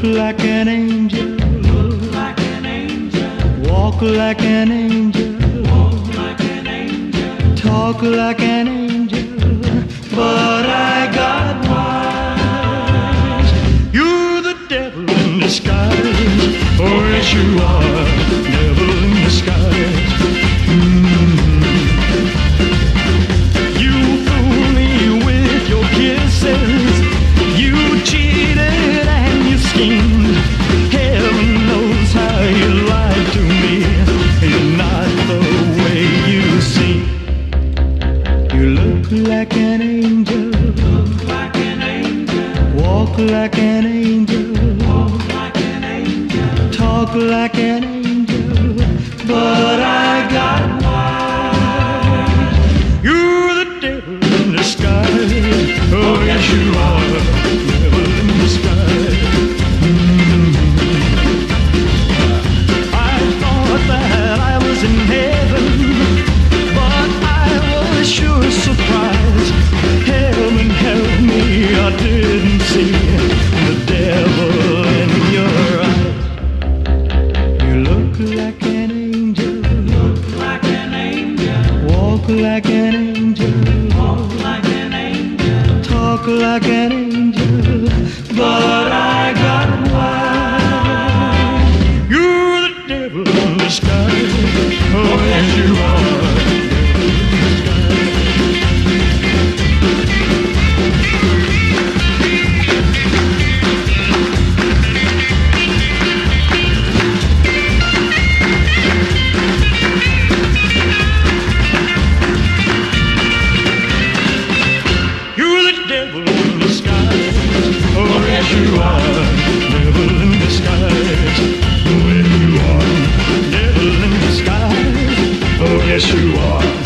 like an angel, look like an angel, walk like an angel, walk like an angel, talk like an angel, but I got wise. You're the devil in disguise, oh yes you are, devil in disguise. You fool me with your kisses, you cheated and you schemed. Heaven knows how you lied to me. You're not the way you seem. You look like an angel, look like an angel, walk like an angel, walk like an angel, talk like an angel, but I got wise. You're the devil in disguise, oh yes you are, devil in disguise. I thought that I was in heaven, but I was sure surprised. Heaven help me, I didn't see the devil in your eyes. You look like an angel, look like an angel, walk like an angel, walk like an angel, talk like an angel, but I got wise. You're the devil in disguise, oh yes you are, devil in disguise. You're the devil in disguise, oh yes you are, devil in disguise. Oh yes you are, devil in disguise, oh yes you are.